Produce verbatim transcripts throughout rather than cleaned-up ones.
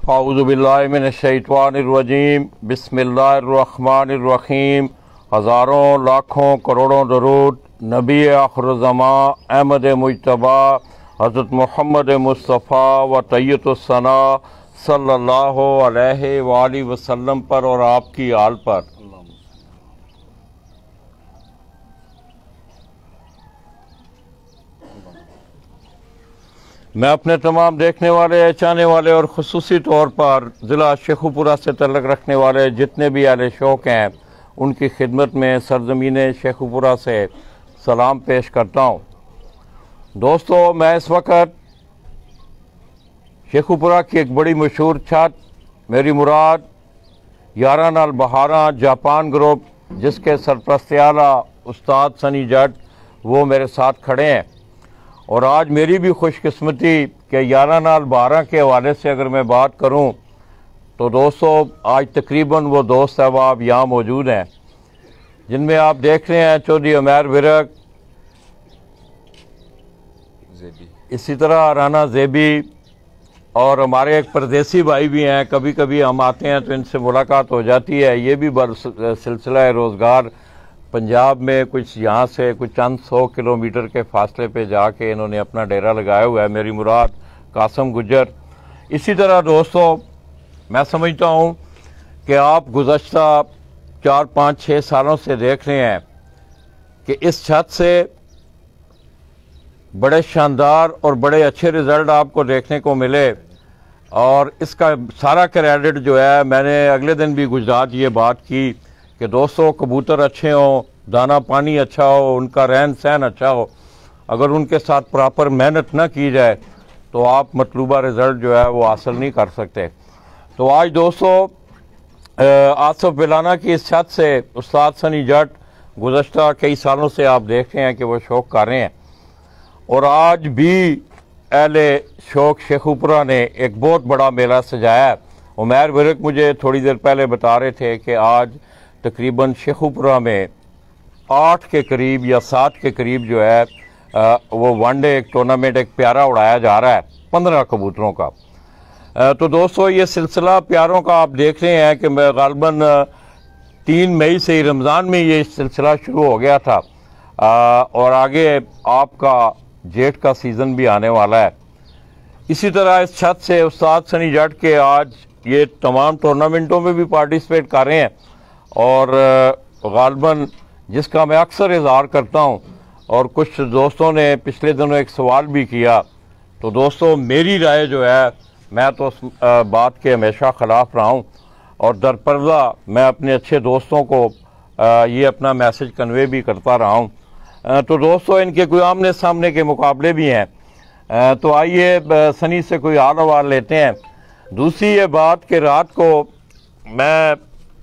औज़ुबिल्लाहि मिनश्शैतानिर्रजीम बिस्मिल्लाहिर्रहमानिर्रहीम। हज़ारों लाखों करोड़ों दरूद नबी आखिरुज़्ज़मां अहमद मुज्तबा हज़रत मोहम्मद मुस्तफ़ा व तैय्यतुस्सना सल्लल्लाहु अलैहि वालैहि वसल्लम पर और आपकी आल पर। मैं अपने तमाम देखने वाले, चाहने वाले और ख़ुसूसी तौर पर ज़िला शेखुपुरा से तल्लुक़ रखने वाले जितने भी अहले शौक़ हैं उनकी खिदमत में सरज़मीन शेखुपुरा से सलाम पेश करता हूँ। दोस्तों, मैं इस वक्त शेखुपुरा की एक बड़ी मशहूर छत, मेरी मुराद यारा नाल बहारा जापान ग्रुप, जिसके सरपरस्त आला उस्ताद सनी जट, वो मेरे साथ खड़े हैं। और आज मेरी भी खुशकिस्मती कि यारा नाल बारह के हवाले से अगर मैं बात करूं तो दोस्तों आज तकरीबन वो दोस्त अहबाब यहाँ मौजूद हैं जिनमें आप देख रहे हैं चौधरी उमैर विरक, इसी तरह राना ज़ेबी, और हमारे एक परदेसी भाई भी हैं। कभी कभी हम आते हैं तो इनसे मुलाकात हो जाती है। ये भी बर सिलसिला रोज़गार पंजाब में कुछ यहाँ से कुछ चंद सौ किलोमीटर के फासले पे जाके इन्होंने अपना डेरा लगाया हुआ है। मेरी मुराद कासम गुजर। इसी तरह दोस्तों मैं समझता हूँ कि आप गुज़श्ता चार पाँच छः सालों से देख रहे हैं कि इस छत से बड़े शानदार और बड़े अच्छे रिज़ल्ट आपको देखने को मिले। और इसका सारा क्रेडिट जो है, मैंने अगले दिन भी गुजरात ये बात की कि दोस्तों कबूतर अच्छे हों, दाना पानी अच्छा हो, उनका रहन सहन अच्छा हो, अगर उनके साथ प्रॉपर मेहनत ना की जाए तो आप मतलूबा रिज़ल्ट जो है वो हासिल नहीं कर सकते। तो आज दोस्तों आसफ बिलाना की इस छत से उस्ताद सनी जट गुज़श्ता कई सालों से आप देख रहे हैं कि वो शौक़ कर रहे हैं। और आज भी अहले शौक़ शेखुपुरा ने एक बहुत बड़ा मेला सजाया है। उमैर विरक मुझे थोड़ी देर पहले बता रहे थे कि आज तकरीबन शेखुपुरा में आठ के करीब या सात के करीब जो है आ, वो वनडे एक टूर्नामेंट, एक प्यारा उड़ाया जा रहा है पंद्रह कबूतरों का। आ, तो दोस्तों ये सिलसिला प्यारों का आप देख रहे हैं कि मैं गालबन तीन मई से ही रमज़ान में ये सिलसिला शुरू हो गया था। आ, और आगे आपका जेठ का सीज़न भी आने वाला है। इसी तरह इस छत से उस्ताद सनी जट के आज ये तमाम टूर्नामेंटों में भी पार्टिसिपेट कर रहे हैं। और गालबन जिसका मैं अक्सर इज़हार करता हूँ, और कुछ दोस्तों ने पिछले दिनों एक सवाल भी किया, तो दोस्तों मेरी राय जो है, मैं तो उस बात के हमेशा ख़िलाफ़ रहा हूँ और दरपर्दा मैं अपने अच्छे दोस्तों को ये अपना मैसेज कन्वे भी करता रहा हूँ। तो दोस्तों इनके कोई आमने सामने के मुकाबले भी हैं। तो आइए सनी से कोई हाल अहवाल लेते हैं। दूसरी ये बात कि रात को मैं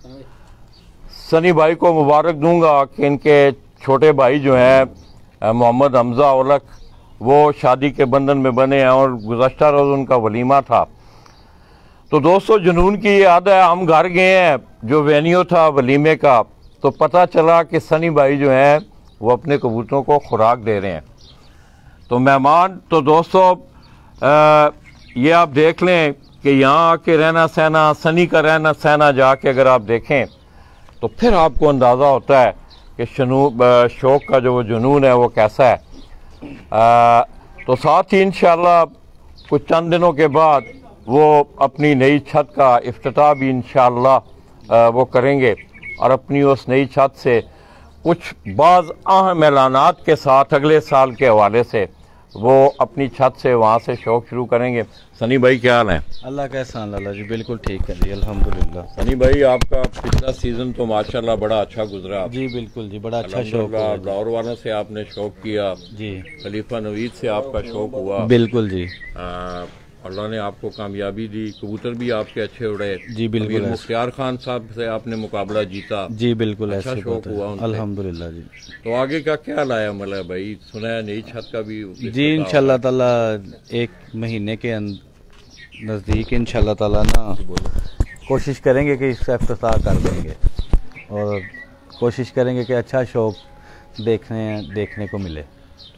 सनी भाई को मुबारक दूंगा कि इनके छोटे भाई जो हैं मोहम्मद हमज़ा औलख, वो शादी के बंधन में बने हैं और गुज़श्ता रोज़ उनका वलीमा था। तो दोस्तों जुनून की ये आदत है, हम घर गए हैं जो वेन्यू था वलीमे का, तो पता चला कि सनी भाई जो हैं वो अपने कबूतरों को खुराक दे रहे हैं। तो मेहमान, तो दोस्तों आ, ये आप देख लें कि यहाँ आके रहना सहना, सनी का रहना सहना जाके अगर आप देखें तो फिर आपको अंदाज़ा होता है कि शौक़ का जो जुनून है वो कैसा है। आ, तो साथ ही इंशाअल्लाह कुछ चंद दिनों के बाद वो अपनी नई छत का इफ्तिताह भी इंशाअल्लाह वो करेंगे और अपनी उस नई छत से कुछ बाज़ अहम ऐलानात के साथ अगले साल के हवाले से वो अपनी छत से वहाँ से शौक़ शुरू करेंगे। सनी भाई क्या हाल है? अल्लाह का एहसान लाला जी, बिल्कुल ठीक है जी, अल्हम्दुलिल्लाह। सनी भाई आपका पिछला सीज़न तो माशाल्लाह बड़ा अच्छा गुजरा जी, बिल्कुल जी, बड़ा अच्छा शौक़ हुआ। लाहौर वालों से आपने शौक़ किया जी, खलीफा नवीद से आपका शौक़ हुआ, बिल्कुल जी। आ, अल्लाह ने आपको कामयाबी दी, कबूतर भी आपके अच्छे उड़े जी, बिल्कुल। मुख्तियार खान साहब से आपने मुकाबला जीता जी, बिल्कुल, अच्छा शौक़ हुआ उनसे, अल्हम्दुलिल्लाह जी। तो आगे का क्या लाया मतलब भाई? सुना है नई छत का भी जी, इंशाल्लाह ताला एक महीने के नज़दीक इंशाल्लाह ताला ना कोशिश करेंगे कि इसका इफ्तिताह कर देंगे और कोशिश करेंगे कि अच्छा शौक़ देखने देखने को मिले।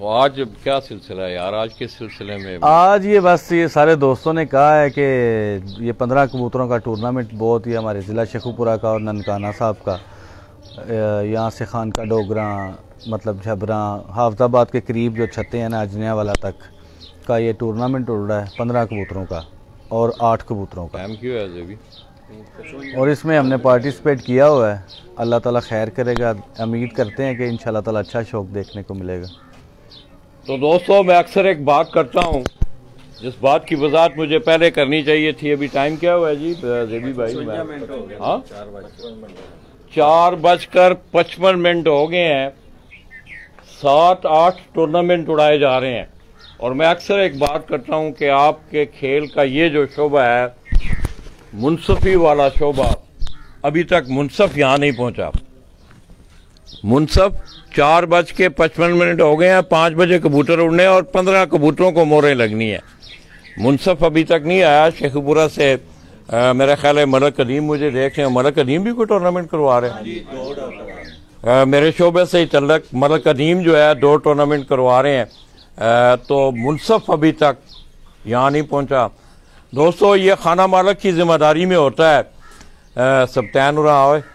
तो आज क्या सिलसिला है यार, आज किस सिलसिले में? आज ये बस ये सारे दोस्तों ने कहा है कि ये पंद्रह कबूतरों का टूर्नामेंट बहुत ही हमारे ज़िला शेखुपुरा का और ननकाना साहब का, यहाँ से खान का डोगरा मतलब झबरा हाफजाबाद के करीब जो छतें हैं ना अजनिया वाला तक का ये टूर्नामेंट उड़ रहा है पंद्रह कबूतरों का और आठ कबूतरों का। टाइम क्यों है अभी? और इसमें हमने पार्टिसिपेट किया हुआ है। अल्लाह ताला खैर करेगा, उम्मीद करते हैं कि इंशाल्लाह ताला अच्छा शौक देखने को मिलेगा। तो दोस्तों मैं अक्सर एक बात करता हूँ, जिस बात की वजाहत मुझे पहले करनी चाहिए थी। अभी टाइम क्या हुआ है जी जेबी भाई? हाँ, चार बजकर पचपन मिनट हो गए हैं। सात आठ टूर्नामेंट उड़ाए जा रहे हैं और मैं अक्सर एक बात करता हूँ कि आपके खेल का ये जो शोबा है, मुनसफी वाला शोबा, अभी तक मुनसफ यहाँ नहीं पहुँचा। मुनसफ चार बज के पचपन मिनट हो गए हैं, पाँच बजे कबूतर उड़ने और पंद्रह कबूतरों को मोहरें लगनी है। मुनसफ अभी तक नहीं आया। शेखपुरा से आ, मेरा ख्याल है मलक कदीम मुझे देख रहे हैं, मलक कदीम भी कोई टूर्नामेंट करवा रहे हैं। आ, मेरे शोबे से ही तल्लक मलक कदीम जो है दो टूर्नामेंट करवा रहे हैं। आ, तो मुनसफ अभी तक यहाँ नहीं पहुँचा। दोस्तों ये खाना मालक की जिम्मेदारी में होता है। सबतैन हो रहा है।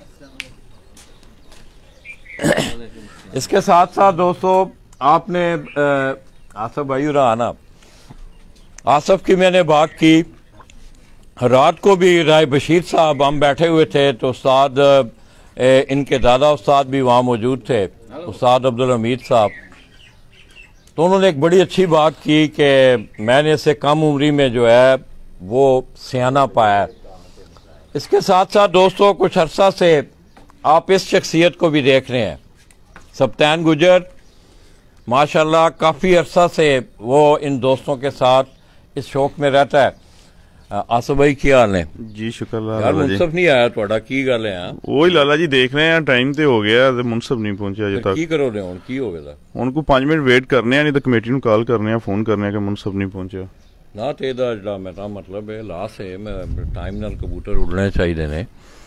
इसके साथ साथ दोस्तों आपने आसफ भाई रहा ना, आसफ की मैंने बात की। रात को भी राय बशीर साहब हम बैठे हुए थे तो उस्ताद इनके दादा उस्ताद भी वहाँ मौजूद थे, उस्ताद अब्दुल हमीद साहब। तो उन्होंने एक बड़ी अच्छी बात की कि मैंने इसे कम उम्री में जो है वो सियाना पाया। इसके साथ साथ दोस्तों कुछ अरसा से आप इस शख्सियत को भी देख रहे हैं, सबतैन गुजर। माशाल्लाह काफ़ी अरसा से वो इन दोस्तों के साथ इस शौक में रहता है। आसफ भाई क्या हाल है जी? शुक्र यार, मुनसफ नहीं आया थोड़ा की गल है? वही लाला जी देख रहे हैं, टाइम तो हो गया ते मुनसफ नहीं पहुंचे अजे तक। की करो रहे हुण की हो गया? उनको पाँच मिनट वेट करने हैं, नहीं तो कमेटी ਨੂੰ कॉल करने हैं, फोन करने हैं कि मुनसफ नहीं पहुंचे ना। तो ਇਹਦਾ ਜਿਹੜਾ ਮੇਰਾ मतलब है लास्ट है मैं टाइम ਨਾਲ कबूतर उड़ने चाहिए ने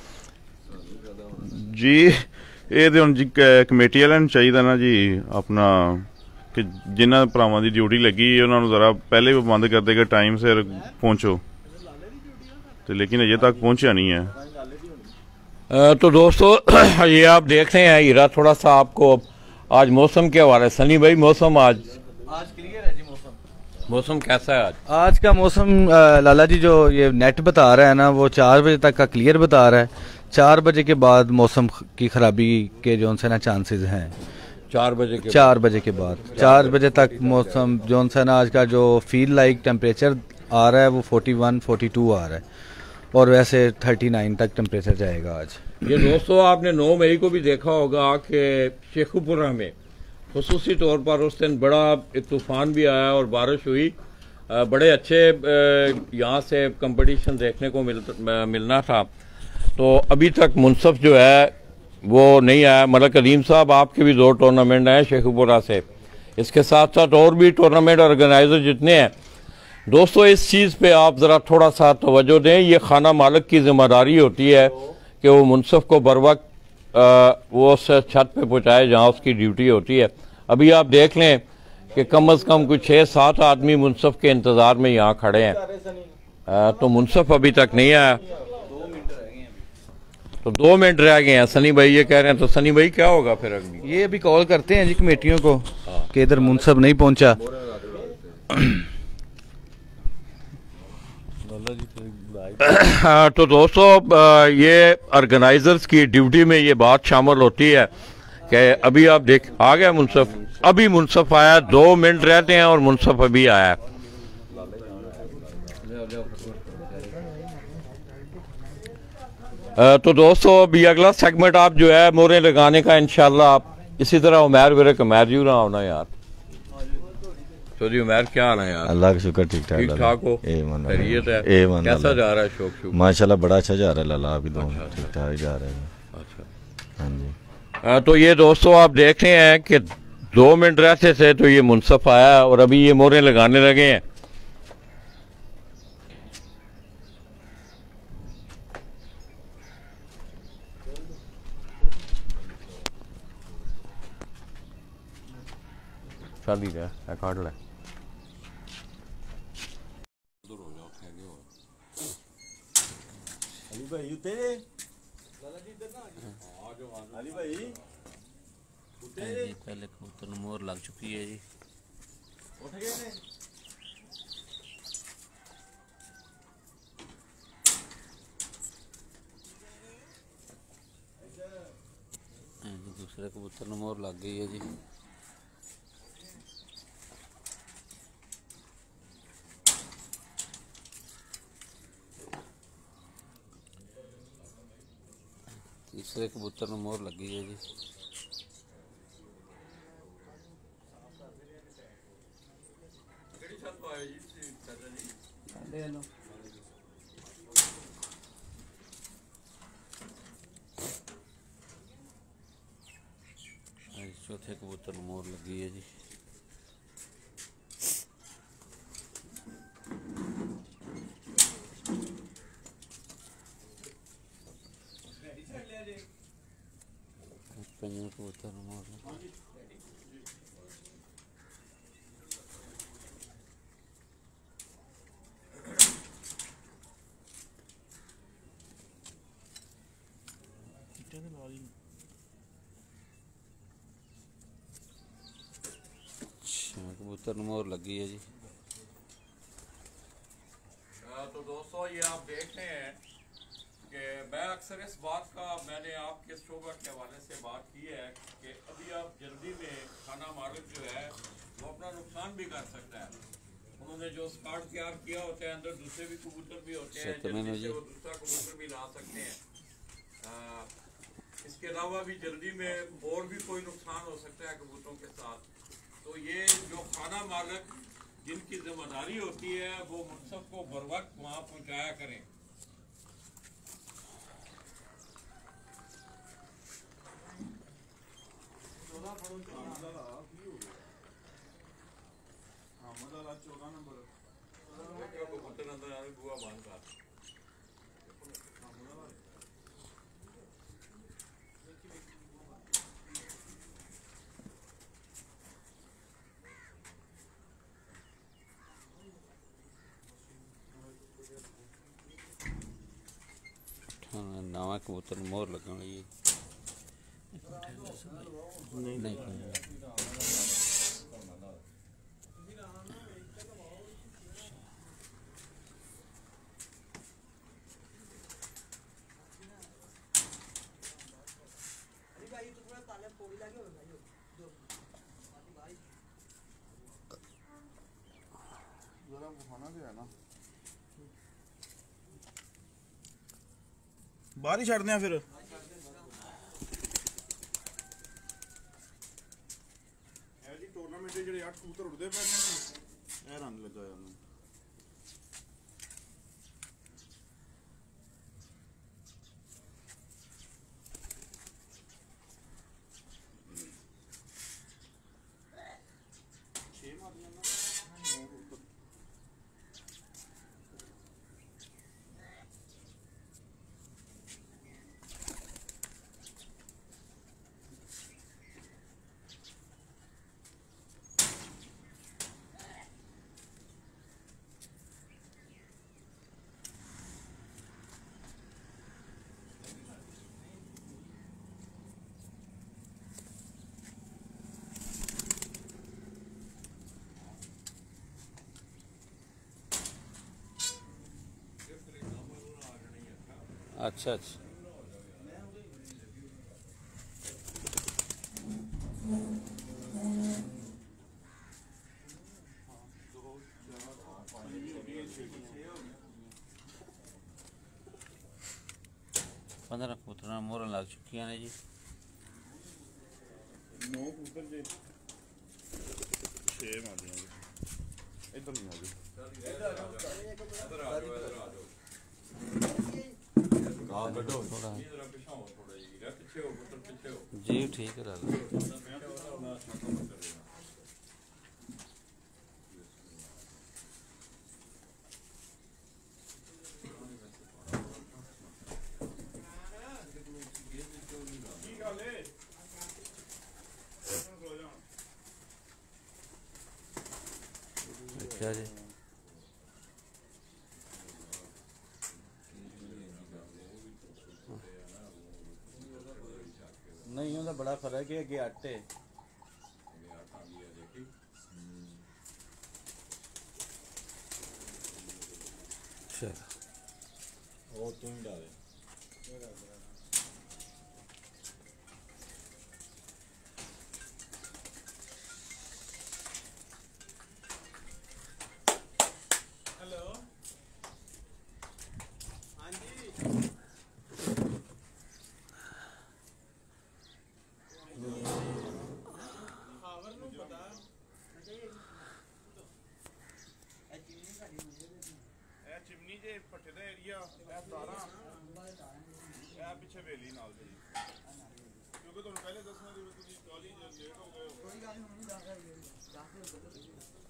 जी। ਇਹ ਤੇ ਹੁਣ ਜੀ ਕਮੇਟੀ ਵਾਲਿਆਂ ਨੂੰ ਚਾਹੀਦਾ ਨਾ ਜੀ ਆਪਣਾ ਕਿ ਜਿਨ੍ਹਾਂ ਭਰਾਵਾਂ ਦੀ ਡਿਊਟੀ ਲੱਗੀ ਉਹਨਾਂ ਨੂੰ ਜ਼ਰਾ ਪਹਿਲੇ ਬੰਦ ਕਰ ਦੇਗਾ टाइम से पहुंचो। तो लेकिन अजे तक पहुंचा नहीं है। आ, तो दोस्तों ये आप देख रहे हैं हीरा, थोड़ा सा आपको आज मौसम के हवाले। सनी भाई मौसम आज आज क्लियर है जी। मौसम मौसम कैसा है आज? आज का मौसम लाला जी जो ये नेट बता रहा है ना वो चार बजे तक का क्लियर बता रहा है। चार बजे के बाद मौसम की खराबी के जो से ना चांसेस हैं। चार बजे के चार बजे के बाद चार बजे तक मौसम जो से ना आज का जो फील लाइक टेम्परेचर आ रहा है वो फोर्टी वन फोर्टी टू आ रहा है और वैसे थर्टी नाइन तक टेम्परेचर जाएगा आज। ये दोस्तों आपने नौ मई को भी देखा होगा कि शेखुपुरा में खुसूसी तौर पर उस दिन बड़ा एक तूफान भी आया और बारिश हुई। बड़े अच्छे यहाँ से कंपटीशन देखने को मिल, मिलना था। तो अभी तक मुनसफ जो है वो नहीं आया। मलक कदीम साहब आपके भी दो टूर्नामेंट हैं शेखुपुरा से। इसके साथ साथ और भी टूर्नामेंट ऑर्गेनाइजर जितने हैं दोस्तों, इस चीज़ पे आप ज़रा थोड़ा सा तवज्जो दें। ये खाना मालिक की जिम्मेदारी होती है कि वो मुनसफ को बर वक्त वो उस छत पे पहुँचाए जहाँ उसकी ड्यूटी होती है। अभी आप देख लें कि कम अज़ कम कुछ छः सात आदमी मुनसफ के इंतज़ार में यहाँ खड़े हैं। आ, तो मुनसफ अभी तक नहीं आया। तो दो मिनट रह गए हैं। सनी भाई ये कह रहे हैं, तो सनी भाई क्या होगा फिर? अगली ये अभी कॉल करते हैं जी कमेटियों को कि इधर मुनसफ नहीं पहुंचा। तो दोस्तों ये ऑर्गेनाइजर्स की ड्यूटी में ये बात शामिल होती है कि अभी आप देख आ गया मुनसफ, अभी मुनसफ आया, दो मिनट रहते हैं और मुनसफ अभी आया। तो दोस्तों अभी अगला सेगमेंट आप जो है मोहरें लगाने का इंशाल्लाह आप इसी तरह उमैर वेरे कमैर जी रहा होना यार। तो जी उमैर क्या हाल है यार? अल्लाह का शुक्र ठीक ठाक। ठीक ठाक हो? खैरियत है? कैसा जा रहा है शौक शौक? माशाल्लाह बड़ा अच्छा जा रहा है लाला, अभी दो ठीक ठाक जा रहे हैं। अच्छा हाँ जी। आ, तो ये दोस्तों आप देख रहे हैं कि दो मिनट रहते थे तो ये मुनसफ आया और अभी ये मोहरें लगाने लगे हैं। शादी है काट ले अली भाई उतरे अली भाई जी पहले कबूतर में मोहर लग चुकी है जी। उठ गए ने जी दूसरे कबूतर में मोहर लग गई है जी। तीसरे कबूतर में मोहर लगी है जी। चौथे कबूतर में मोहर लगी है जी। पंजे कबूतर में मोहर लगी कबूतर में मोहर लगी है जी। तो दोस्तों ये आप देख रहे हैं कि मैं अक्सर इस बात का मैंने आपके शोबा के हवाले से बात की है कि अभी आप जल्दी में खाना मालिक जो है वो अपना नुकसान भी कर सकता है। उन्होंने जो स्कार्ड तैयार किया होता है अंदर दूसरे भी कबूतर भी होते हैं, जल्दी से वो दूसरा कबूतर भी ला सकते हैं। आ, इसके अलावा भी जल्दी में और भी कोई नुकसान हो सकता है कबूतरों के साथ। तो ये जो खाना मालिक जिनकी जिम्मेदारी होती है वो मुनसब को बर वक्त वहाँ पहुँचाया करें। चौदह नंबर कबूतर अंदर आने बुआ बांध का नवा कबूतर में मोहर लगने वाली है। नहीं नहीं जरा खाना जो है ना बाहर ही छड़ने फिर जी टूर्नामेंट जो अठ कबूतर उड़ते पे रन लगा अच्छा अच्छा पंद्रह कबूतर मोहर लग चुकी हैं जी। नौ कबूतर जे छे मार दिया इधर नहीं आ गए जी ठीक है दादा। अच्छा जी। नहीं ਉਹਦਾ ਬੜਾ ਫਰਕ ਹੈ ਕਿ ਆਟੇ अच्छा ਉਹ ਤੂੰ ਹੀ ਡਾਲੇ ਇਹ ਚਿਮਨੀ ਜੇ ਪੱਠੇ ਦਾ ਏਰੀਆ ਇਹ ਤਾਰਾਂ ਇਹ ਪਿੱਛੇ ਵੇਲੀ ਨਾਲ ਜੀ ਕਿਉਂਕਿ ਤੁਹਾਨੂੰ ਪਹਿਲੇ ਦੱਸਣਾ ਸੀ ਤੁਸੀਂ ਕਾਲਜ ਲੇਟ ਹੋ ਗਏ ਕੋਈ ਗੱਲ ਨਹੀਂ ਹੁਣ ਦੱਸ ਰਿਹਾ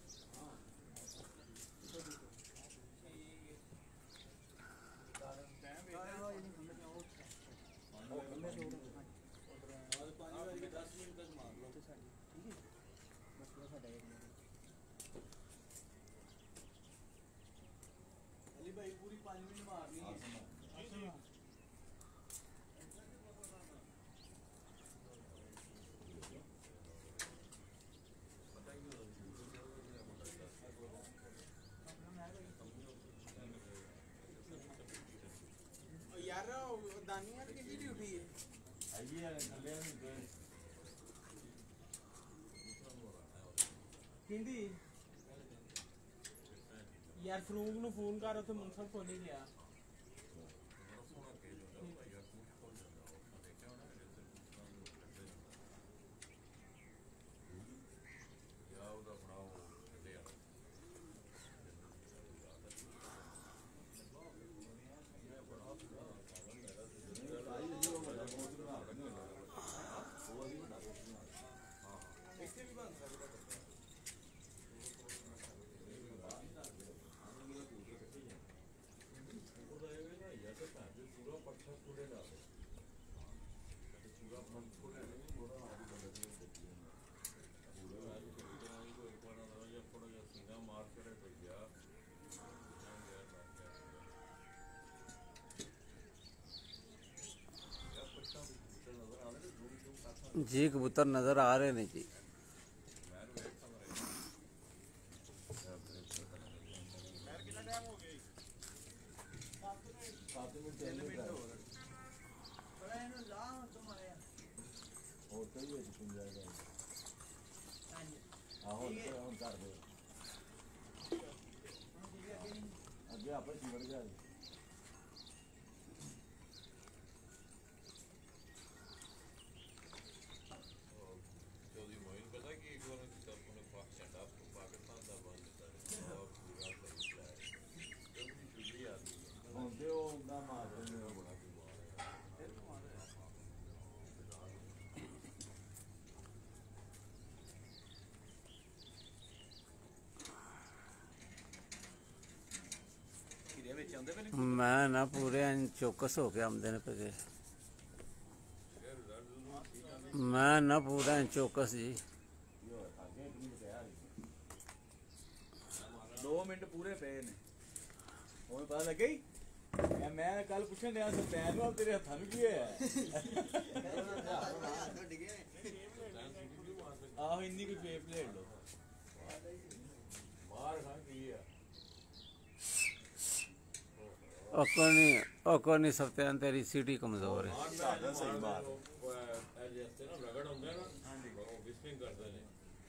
यार दानी यार किसी की उठी है आइए यार थल्ले किंदी यार फरूक ਨੂੰ ਫੋਨ ਕਰ ਉੱਥੇ ਮੁਨਸਬ ਕੋਲ ਨਹੀਂ ਗਿਆ जी कबूतर नज़र आ रहे हैं जी। ਅੱਗੇ ਆਪੇ ਸਿਮਰ ਗਿਆ ਹੁੰਦੇ ਉਹ ਨਾ ਮਾਰ ਦਿੰਦੇ ਉਹ ਬੜਾ मैं ना पूरे चौकस हो के आमदे ने पे मैं ना पूरा चौकस जी। दो मिनट पूरे पे ने ਹੁਣ ਪਤਾ ਲੱਗੇ ਮੈਂ ਮੈਂ ਕੱਲ ਪੁੱਛਣ ਡਿਆ ਸੀ ਪੈਨ ਨਾਲ ਤੇਰੇ ਹੱਥਾਂ ਨੂੰ ਕੀ ਹੋਇਆ ਆਹੋ ਇੰਨੀ ਕੋਈ ਫੇਰ ਪਲੇਟ ਲੋ ਬਾਹਰ ਖਾਂ ਕੀ ਆ ओकोनी ओकोनी सफ्तान तेरी सीटी कमजोर है। सही बात जैसे ना रगड़ होंगे ना वो विस्पिंग करते हैं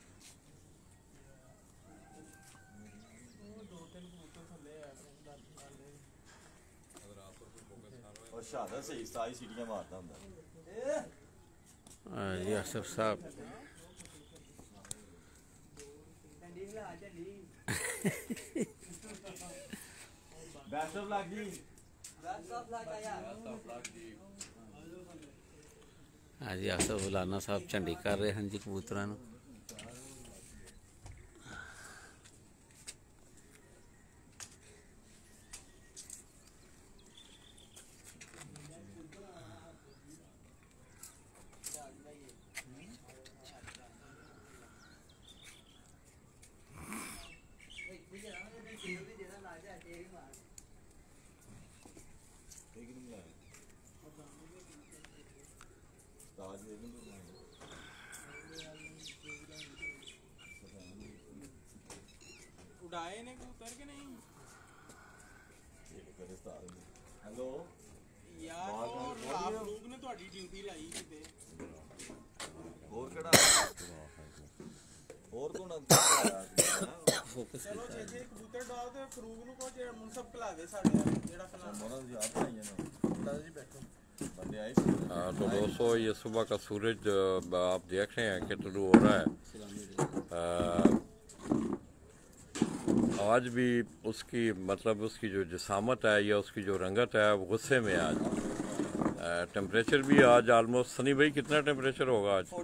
और शहादत सही सारी सीटियां मारता ਹੁੰਦਾ जी आसफ साहब बेस्ट ऑफ लक जी हाँ जी आसफ फलाना साहब झंडी कर रहे हैं जी कबूतरां नूं। उड़ाए ने कबूतर के नहीं हेलो यार और आप लोग ने ਤੁਹਾਡੀ ਡਿਊਟੀ ਲਾਈ ਕਿਤੇ ਹੋਰ ਕਿਹੜਾ ਹੋਰ ਕੋਣ ਚਲੋ ਜੇ ਜੇ ਕਬੂਤਰ ਡਾਲ ਤੇ ਫਰੂਕ ਨੂੰ ਕੋ ਜਿਹੜਾ ਮੁਨਸਬ ਖਲਾਵੇ ਸਾਡੇ ਜਿਹੜਾ ਖਲਾਵੇ ਮੋਰਾਂ ਦੀ ਆਪ ਆਈਆਂ ਨੇ ਦਾਦਾ ਜੀ ਬੈਠੋ ਬੰਦੇ ਆਏ हाँ, तो दोस्तों ये सुबह का सूरज अ, आप देख रहे हैं कि तुलू हो रहा है। अ, आज भी उसकी मतलब उसकी जो जिसामत है या उसकी जो रंगत है वो गुस्से में है आज। टेम्परेचर भी आज आलमोस्ट सनी भाई कितना टेम्परेचर होगा आज?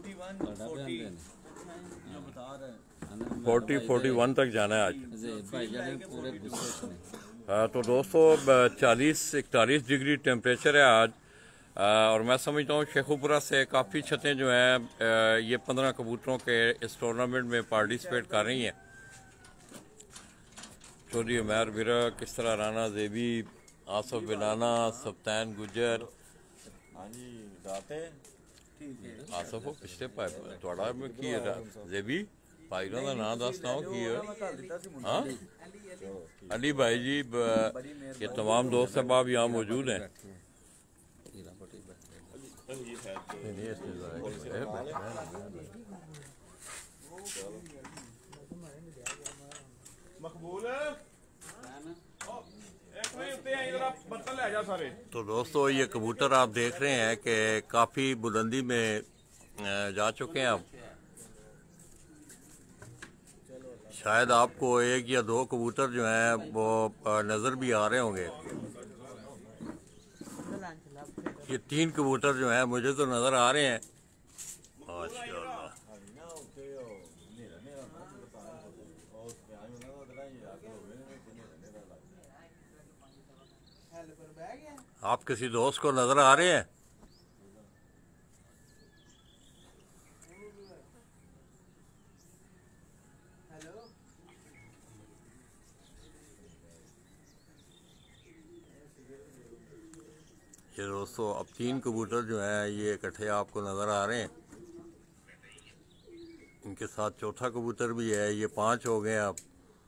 फोर्टी फोर्टी वन तक जाना है आज। हाँ, तो दोस्तों चालीस इकतालीस डिग्री टेम्परेचर है आज। आ, और मैं समझता हूँ शेखुपुरा से काफ़ी छतें जो हैं ये पंद्रह कबूतरों के इस टूर्नामेंट में पार्टिसिपेट कर रही हैं। चौधरी उमैर बिरा, किस तरह राना जेबी, आसफ बिलाना, सप्तान गुजर। हाँ जी दाते आसफ वो पिछले पाए थोड़ा में की जेबी भाई का नाम दसना हो की हाँ अली भाई जी ब- ये तमाम दोस्त साहब यहाँ मौजूद हैं। ਮਕਬੂਲ ਇੱਕ ਵੇ ਉੱਤੇ ਆਈ ਜਰਾ ਬਰਤਨ ਲੈ ਜਾ ਸਾਰੇ तो दोस्तों ये कबूतर आप देख रहे हैं कि काफ़ी बुलंदी में अ, जा चुके हैं अब। शायद आपको एक या दो कबूतर जो हैं वो अ, नज़र भी आ रहे होंगे। ये तीन कबूतर जो हैं मुझे तो नज़र आ रहे हैं माशाअल्लाह। आप किसी दोस्त को नज़र आ रहे हैं? ये दोस्तों अब तीन कबूतर जो हैं ये इकट्ठे आपको नज़र आ रहे हैं। इनके साथ चौथा कबूतर भी है, ये पांच हो गए अब।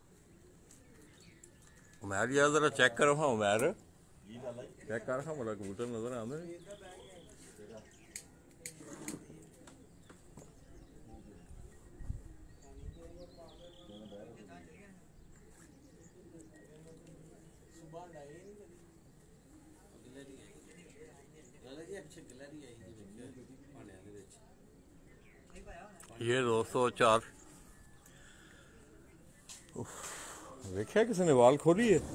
उमैर यार ज़रा चेक करो। हाँ उमैर चेक कर हाँ बोला कबूतर नज़र आ रहे हैं। ये दोस्तों चार देखा किसी ने वाल खोली है।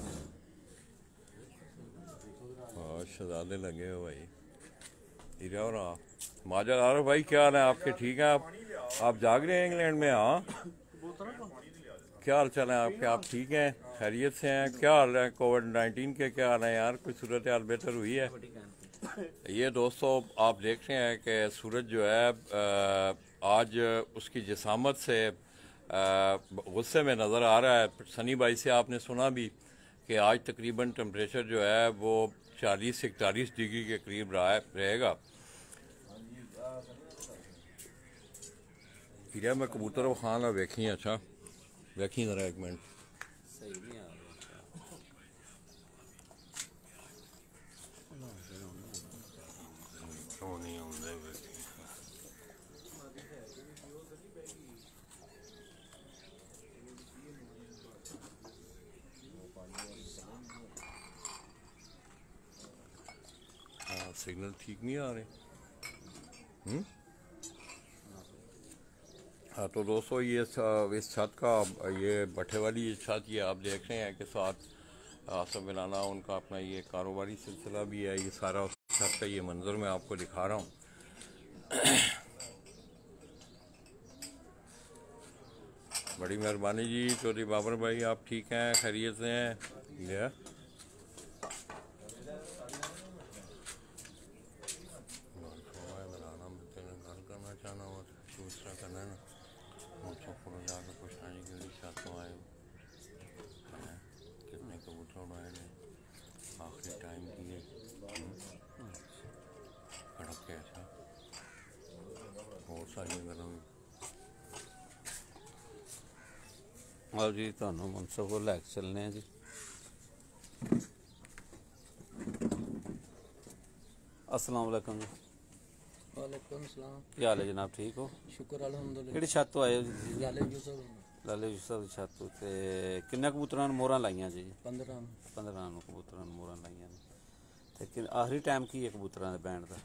हाँ शहजादे लगे हो भाई। हीरा और आप माजर आर भाई क्या हाल है आपके? ठीक है आप आप जाग रहे हैं इंग्लैंड में? हाँ क्या हाल चाल है आपके? आप ठीक हैं, खैरियत से हैं? क्या हाल है कोविड नाइन्टीन के? क्या हाल है यार? कोई सूरत हाल बेहतर हुई है? ये दोस्तों आप देख रहे हैं कि सूरज जो है आज उसकी जिसामत से गुस्से में नज़र आ रहा है। सनी भाई से आपने सुना भी कि आज तकरीबन टेम्परेचर जो है वो चालीस इकतालीस डिग्री के करीब रहा है रहेगा। हीरा मैं कबूतर खान है वेखी अच्छा वेखी ज़रा एक मिनट सिग्नल ठीक नहीं आ रहे। हम्म हाँ तो दोस्तों ये इस छत का ये भट्ठे वाली ये छत ये आप देख रहे हैं कि साथ आसफ बिलाना उनका अपना ये कारोबारी सिलसिला भी है। ये सारा उस छत का ये मंजर मैं आपको दिखा रहा हूँ। बड़ी मेहरबानी जी चौधरी बाबर भाई, आप ठीक हैं, खैरियत से हैं? या कितने कबूतर उड़ाए ने आखिरी टाइम की है। आओ जी ਤੁਹਾਨੂੰ ਮੁਨਸਫ को लैके चलने हैं जी। अस्सलाम वालेकुम जी। वालेकुम सलाम। ਕੀ ਹਾਲ ਹੈ ਜਨਾਬ, ਠੀਕ ਹੋ? शुक्र अल्हम्दुलिल्लाह। ਕਿਹੜੀ ਛੱਤ ਤੋਂ ਆਏ ਹੋ ਜੀ? लाले यूसुफ ਲਾਲੇ ਯੂਸਫ ਦੀ ਛੱਤ ਤੋਂ। ਤੇ ਕਿੰਨੇ ਕਬੂਤਰਾਂ ਨੂੰ ਮੋਹਰਾਂ ਲਾਈਆਂ ਜੀ? पंद्रह ਪੰਦਰਾਂ ਨੂੰ ਕਬੂਤਰਾਂ ਨੂੰ ਮੋਹਰਾਂ ਲਾਈਆਂ ਨੇ। ਤੇ ਕਿ ਆਖਰੀ ਟਾਈਮ ਕੀ ਹੈ ਕਬੂਤਰਾਂ ਦੇ ਬੈਂਡ ਦਾ?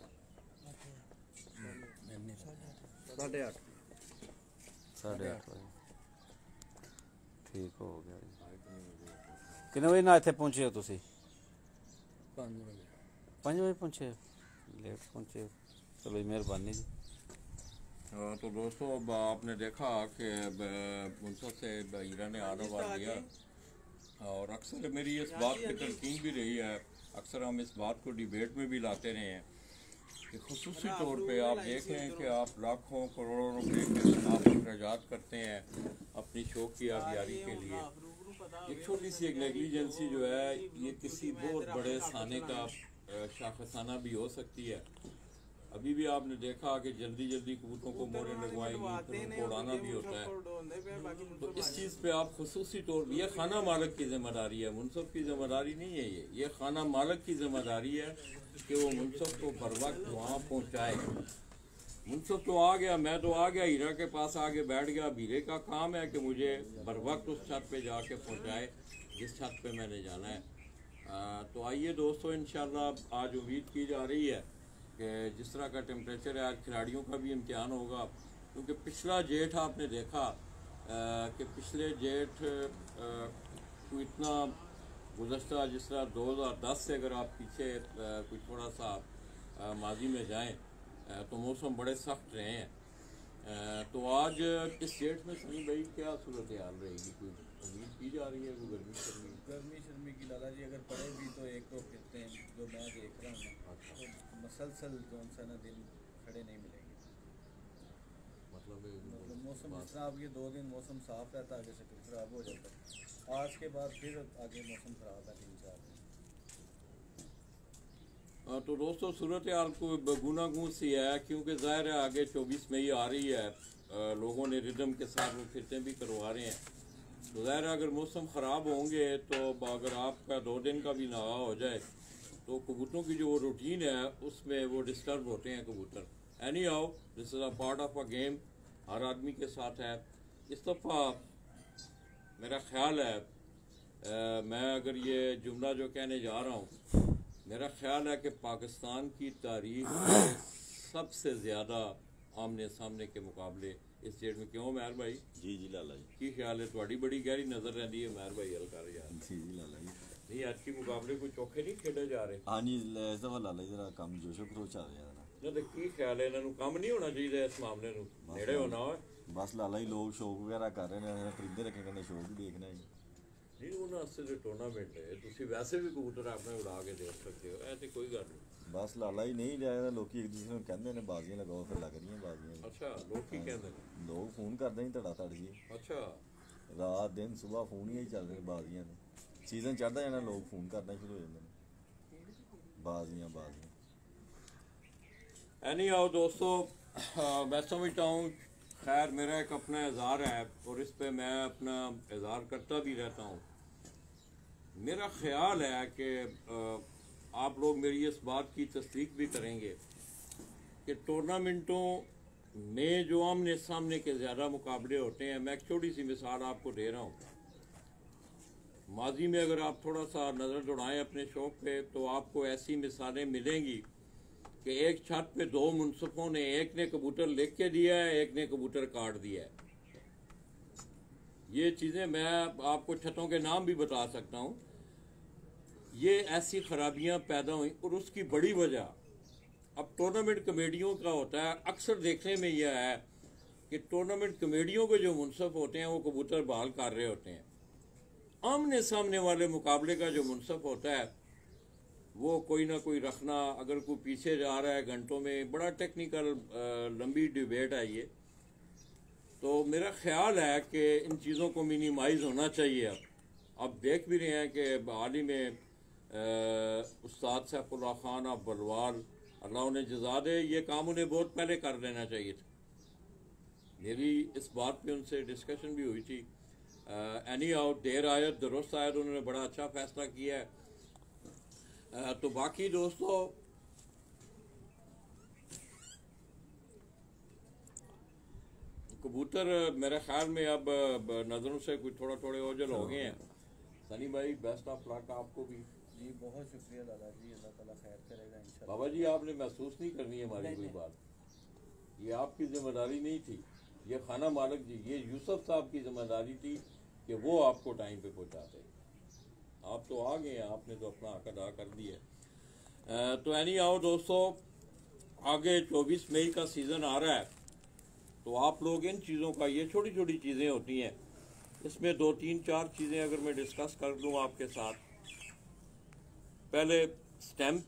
साढ़े आठ ਸਾਢੇ ਅੱਠ ਵਜੇ ਠੀਕ ਹੋ ਗਿਆ ਜੀ। ਕਿੰਨੇ ਵਜੇ ਨਾਲ ਇੱਥੇ ਪਹੁੰਚੇ ਹੋ ਤੁਸੀਂ? पाँच बजे ਪੰਜ ਵਜੇ पहुँचे? लेट पहुँचे, चलो जी मेहरबानी जी। तो दोस्तों अब आपने देखा कि मुनसफ से हीरा ने आरोप दिया और अक्सर मेरी इस बात की तलकीन भी रही है, अक्सर हम इस बात को डिबेट में भी लाते रहे हैं कि खुसूसी तौर पे आप देख लें कि आप लाखों करोड़ों रुपए के आप अखराजात करते हैं अपनी शौक की आबियारी के लिए। एक छोटी सी एक नेगलिजेंसी जो है ये किसी बहुत बड़े साने का शाखसाना भी हो सकती है। अभी भी आपने देखा कि जल्दी जल्दी कबूतरों को मोरे लगवाएंगी, फिर उनको उड़ाना भी होता है। तो इस चीज़ पे आप खुसूसी तौर पर, यह खाना मालिक की जिम्मेदारी है, मुनसफ की जिम्मेदारी नहीं है। ये ये खाना मालिक की जिम्मेदारी है कि वो मुनसफ को बर वक्त वहाँ पहुँचाए। मुनसफ तो आ गया, मैं तो आ गया, हीरा के पास आके बैठ गया। हीरे का काम है कि मुझे बर वक्त उस छत पे जाके पहुँचाए जिस छत पे मैंने जाना है। आ, तो आइए दोस्तों, इंशाल्लाह आज उम्मीद की जा रही है कि जिस तरह का टेम्परेचर है आज खिलाड़ियों का भी इम्तिहान होगा, क्योंकि पिछला जेठ आपने देखा आ, कि पिछले जेठ आ, को इतना गुज़श्ता जिस तरह दो हज़ार दस से अगर आप पीछे आ, कोई थोड़ा सा आ, माजी में जाएं आ, तो मौसम बड़े सख्त रहे हैं। आ, तो आज इस जेठ में सनी भाई क्या सूरत हाल रहेगी? कोई उम्मीद की जा रही है कोई गर्मी शर्मी? गर्मी शर्मी की लाला जी अगर पड़े भी तो एक दो फिरते हैं जो मैं देख रहा हूँ ना, तो मसलसल कौन सा ना दिन खड़े नहीं मिलेंगे। मतलब मतलब मौसम जिस तरह अब ये दो दिन मौसम साफ रहता है, आगे से फिर खराब हो जाता है। आज के बाद फिर आगे मौसम खराब है तीन चार दिन। हाँ, तो दोस्तों सूरत हाल को गुना गूँ सी है, क्योंकि ज़ाहिर है आगे चौबीस मई आ रही है, आ, लोगों ने रिदम के साथ वो फिरतें भी करवा रहे हैं। तो ज़ाहिर है अगर मौसम ख़राब होंगे तो अगर आपका दो दिन का भी नवा हो जाए तो कबूतरों की जो रूटीन है उसमें वो डिस्टर्ब होते हैं कबूतर। Anyhow this is a part of a game, हर आदमी के साथ है। इस दफ़ा मेरा ख्याल है आ, मैं अगर ये जुमला जो कहने जा रहा हूँ, मेरा ख्याल है कि पाकिस्तान की तारीख में सबसे ज़्यादा आमने सामने के मुकाबले इस जेठ में, क्यों महर भाई? जी जी लाला जी। की ख्याल है? थोड़ी बड़ी गहरी नजर रही है महर भाई, हल कर यार। जी जी लाला जी। नहीं आज के मुकाबले कोई चौखे नहीं खेले जा रहे? हाँ जी, इस दफा लाला जी जरा कम जोशो खरोच आ रहा है। ना तो की ख्याल है, इन्हों कम नहीं होना चाहिए इस मामले नूं नेड़े होना हो। बस लाला जी लोग शौक वगैरह कर रहे हैं, परिंदे रखे कहते शौक भी देखना है। नहीं उन्होंने वास्ते तो टूर्नामेंट है, तुसी वैसे भी कबूतर अपने उड़ा के देख सकते हो, ऐसी कोई गल नहीं। बस लाला ही नहीं जाए, लोग एक दूसरे को कहते हैं बाजियां लगाओ, फिर लग रही हैं बाजियां। अच्छा लोग की कहते हैं? लोग फोन करते हैं धड़ा धड़ जी, अच्छा रात दिन सुबह फोन ही चल रहे बाजियां ने। सीजन चढ़ता जाना लोग फोन करना शुरू हो जाते हैं, बाजियां बाजियां। एनी आओ दोस्तों, मैं समझता हूँ खैर मेरा एक अपना इज़हार है और इस पे मैं अपना इज़हार करता भी रहता हूँ। मेरा ख्याल है कि आप लोग मेरी इस बात की तस्दीक भी करेंगे कि टूर्नामेंटों में जो आमने सामने के ज़्यादा मुकाबले होते हैं, मैं एक छोटी सी मिसाल आपको दे रहा हूँ। माजी में अगर आप थोड़ा सा नज़र दौड़ाएं अपने शौक़ पे तो आपको ऐसी मिसालें मिलेंगी कि एक छत पे दो मुनसफों ने, एक ने कबूतर लिख के दिया है, एक ने कबूतर काट दिया है। ये चीज़ें मैं आपको छतों के नाम भी बता सकता हूँ। ये ऐसी खराबियां पैदा हुई और उसकी बड़ी वजह अब टूर्नामेंट कमेटियों का होता है। अक्सर देखने में यह है कि टूर्नामेंट कमेटियों के जो मुनसफ होते हैं वो कबूतर बहाल कर रहे होते हैं। आमने सामने वाले मुकाबले का जो मुनसफ होता है वो कोई ना कोई रखना, अगर कोई पीछे जा रहा है घंटों में, बड़ा टेक्निकल लंबी डिबेट है ये। तो मेरा ख्याल है कि इन चीज़ों को मिनिमाइज होना चाहिए। अब अब देख भी रहे हैं कि हाल ही में उस्ताद सैफुल्लाह खान अब बलवाल अल्लाह उन्हें जज़ा दे, ये काम उन्हें बहुत पहले कर लेना चाहिए था। मेरी इस बात पे उनसे डिस्कशन भी हुई थी एनी आउट देर आयत दुरुस्त आयत, उन्होंने बड़ा अच्छा फैसला किया है। आ, तो बाकी दोस्तों कबूतर मेरे ख्याल में अब नज़रों से कुछ थोड़ा थोड़े ओझल हो गए हैं। सनी भाई बेस्ट ऑफ लक आपको भी। जी बहुत शुक्रिया दादा जी, अल्लाह ताला खैर करेगा इंशाल्लाह। बाबा जी आपने महसूस नहीं करनी है हमारी कोई बात, ये आपकी जिम्मेदारी नहीं थी, ये खाना मालिक जी, ये यूसुफ साहब की जिम्मेदारी थी कि वो आपको टाइम पे पहुंचाते। आप तो आ गए हैं, आपने तो अपना हक अदा कर दिया। अ, तो एनी आओ दोस्तों, आगे चौबीस मई का सीज़न आ रहा है, तो आप लोग इन चीज़ों का, ये छोटी छोटी चीज़ें होती हैं, इसमें दो तीन चार चीज़ें अगर मैं डिस्कस कर दूँ आपके साथ। पहले स्टैम्प,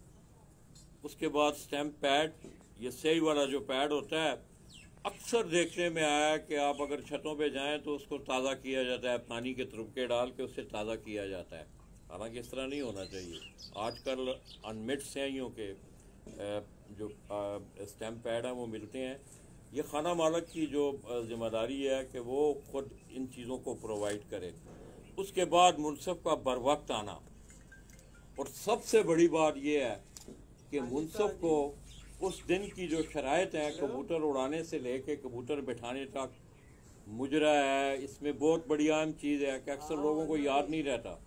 उसके बाद स्टैम्प पैड, ये सही वाला जो पैड होता है, अक्सर देखने में आया है कि आप अगर छतों पे जाएं तो उसको ताज़ा किया जाता है, पानी के तुरबके डाल के उससे ताज़ा किया जाता है। हालांकि इस तरह नहीं होना चाहिए। आजकल अनमिट स्याहियों के जो स्टैम्प पैड हैं वो मिलते हैं। ये खाना मालिक की जो जिम्मेदारी है कि वो खुद इन चीज़ों को प्रोवाइड करे। उसके बाद मुनसफ का बर वक्त आना, और सबसे बड़ी बात यह है कि मुनसफ को उस दिन की जो शराइत है, कबूतर उड़ाने से लेके कबूतर बैठाने तक, मुजरा है, इसमें बहुत बड़ी अहम चीज़ है कि अक्सर लोगों को याद नहीं रहता।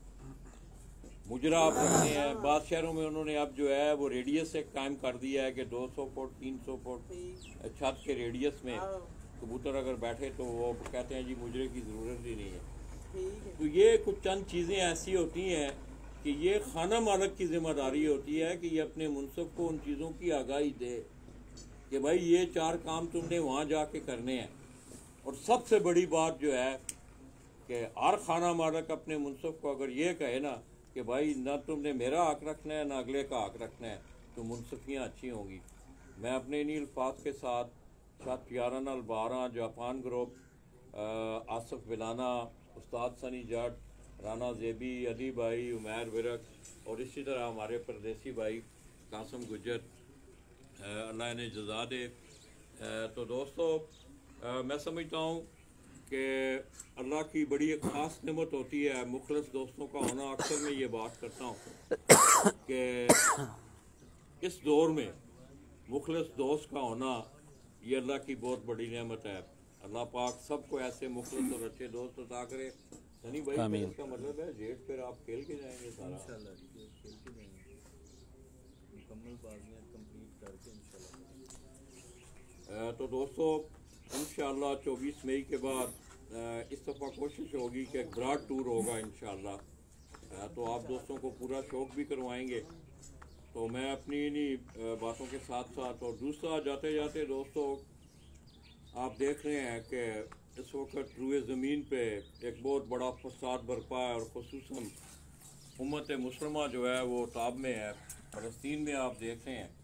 मुजरा आप रखते हैं, बाद शहरों में उन्होंने अब जो है वो रेडियस एक कायम कर दिया है कि दो सौ फुट तीन सौ फुट छत के रेडियस में कबूतर अगर बैठे तो वो कहते हैं जी मुजरे की ज़रूरत ही नहीं है। तो ये कुछ चंद चीज़ें ऐसी होती हैं कि ये खाना मालिक की जिम्मेदारी होती है कि ये अपने मुनसफ को उन चीज़ों की आगाही दे कि भाई ये चार काम तुमने वहाँ जाके करने हैं। और सबसे बड़ी बात जो है कि हर खाना मालिक अपने मुनसफ को अगर ये कहे ना कि भाई ना तुमने मेरा हक रखना है ना अगले का हक रखना है, तो मुनसफियाँ अच्छी होंगी। मैं अपने इन्हीं अल्फाज के साथ शाद प्यारन अलबारा, जापान ग्रुप, आसफ बिलाना, उस्ताद सनी जट, राना जेबी, अली भाई, उमैर विरक, और इसी तरह हमारे परदेसी भाई कासम गुजर, अल्लाह ने जज़ा दे। तो दोस्तों मैं समझता हूँ कि अल्लाह की बड़ी एक ख़ास नेमत होती है मुखलिस दोस्तों का होना। अक्सर मैं ये बात करता हूँ कि इस दौर में मुखलिस दोस्त का होना ये अल्लाह की बहुत बड़ी नेमत है। अल्लाह पाक सबको ऐसे मुखलिस और अच्छे दोस्त अता करे। सनी भाई इसका मतलब है जेठ फिर आप खेल के जाएंगे सारा इंशाल्लाह जी, खेल के जाएंगे मुकम्मल बाजियां कंप्लीट करके इंशाल्लाह। तो दोस्तों इंशाल्लाह चौबीस मई के बाद इस दफ़ा कोशिश होगी कि एक ब्रॉड टूर होगा इंशाल्लाह, तो आप दोस्तों को पूरा शौक भी करवाएंगे। तो मैं अपनी इन्हीं बातों के साथ साथ, और दूसरा जाते जाते दोस्तों आप देख रहे हैं कि इस वक्त रूए ज़मीन पे एक बहुत बड़ा फसाद बरपा है, और ख़ुसूसन उम्मत मुस्लिमा जो है वो ताब में है। फ़लस्तीन में आप देख रहे हैं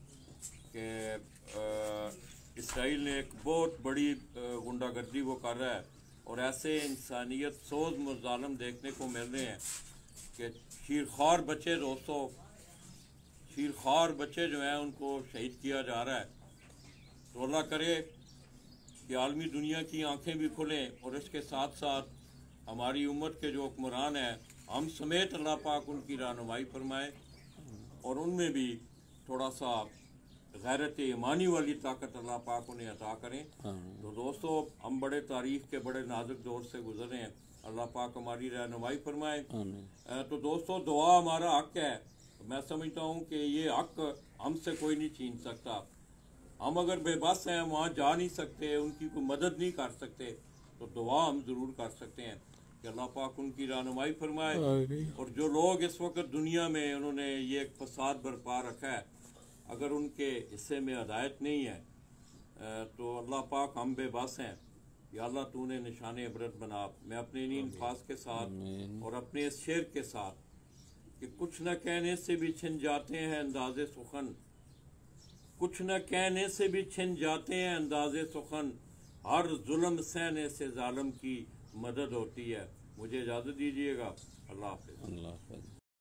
कि इसराइल ने एक बहुत बड़ी गुंडागर्दी वो कर रहा है, और ऐसे इंसानियत सोज मुज़ालिम देखने को मिल रहे हैं कि शीरख्वार बच्चे दोस्तों शीरख्वार बच्चे जो हैं उनको शहीद किया जा रहा है। तो अल्लाह करे कि आलमी दुनिया की आंखें भी खुलें, और इसके साथ साथ हमारी उम्मत के जो हुक्मरान हैं हम समेत अल्लाह पाक उनकी रहनुमाई फरमाए, और उनमें भी थोड़ा सा गैरत ईमानी वाली ताकत अल्लाह पाक उन्हें अता करें। तो दोस्तों हम बड़े तारीख के बड़े नाजुक दौर से गुजर रहे हैं, अल्लाह पाक हमारी रहनुमाई फरमाए। तो दोस्तों दुआ हमारा हक है, मैं समझता हूँ कि ये हक हमसे कोई नहीं छीन सकता। हम अगर बेबस हैं, वहाँ जा नहीं सकते, उनकी कोई मदद नहीं कर सकते, तो दुआ हम ज़रूर कर सकते हैं कि अल्लाह पाक उनकी रहनुमाई फरमाए। और जो लोग इस वक्त दुनिया में उन्होंने ये एक फसाद बरपा रखा है, अगर उनके हिस्से में हदायत नहीं है तो अल्लाह पाक हम बेबस हैं, या अल्लाह तूने निशान इबरत बना। मैं अपने इन्हीं अल्फाज के साथ और अपने इस शेर के साथ कि कुछ न कहने से भी छिन जाते हैं अंदाज़े सुखन, कुछ न कहने से भी छिन जाते हैं अंदाज़े सुखन, हर जुल्म सहने से जालिम की मदद होती है। मुझे इजाज़त दीजिएगा, अल्लाह हाफ़िज़।